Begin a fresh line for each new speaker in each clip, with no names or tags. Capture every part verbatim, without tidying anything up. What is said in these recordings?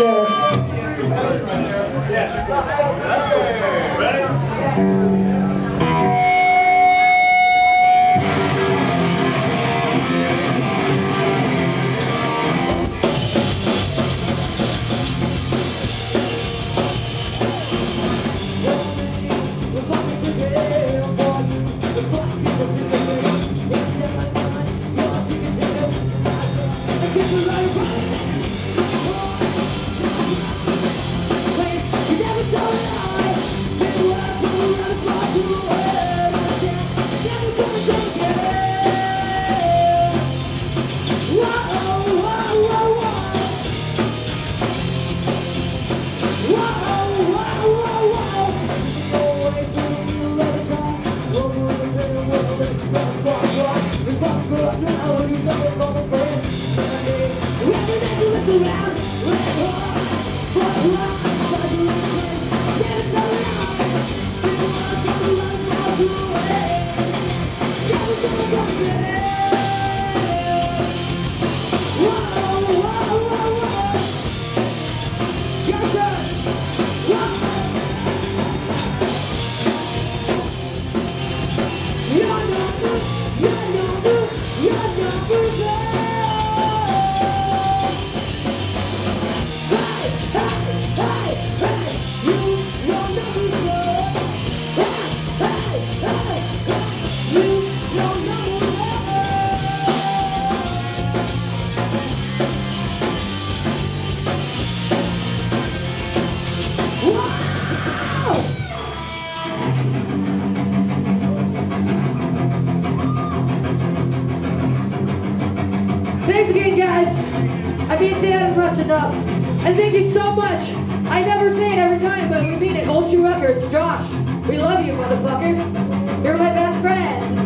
Thanks again, guys. I can't say that much enough. And thank you so much. I never say it every time, but we mean it. Old True Records, Josh. We love you, motherfucker. You're my best friend.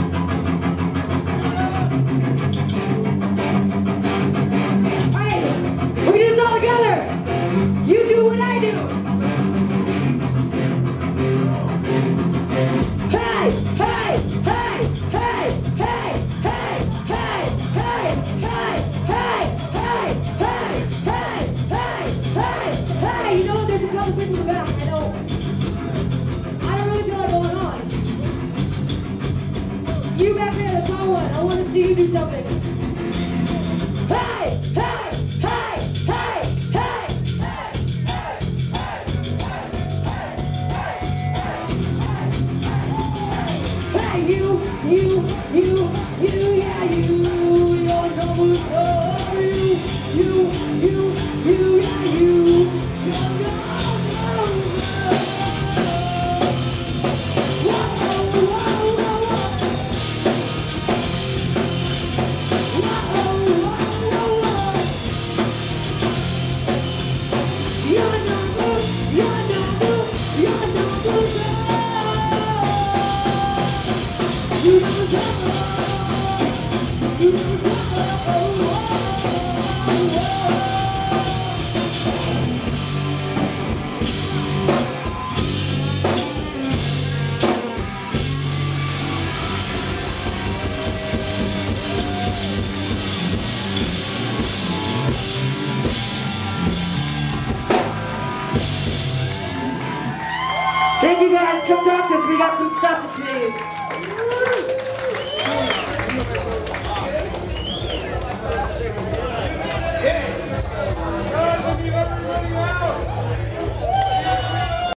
Alright, we do this all together. You do what I do. Hey, hey, hey, hey, hey, hey, hey, hey, hey, hey, hey, hey, hey, hey, hey, hey. You know, there's a couple people in the back. I know. I don't really feel like going on. You back there, that's all one. I want to see you do something. Hey, hey, hey, hey, hey, hey, hey, hey, hey, you, you, you, you, yeah, you, you're number four, you, you, you, you, yeah, you, you're number Thank you guys. Come talk to us. We got some stuff to tell you.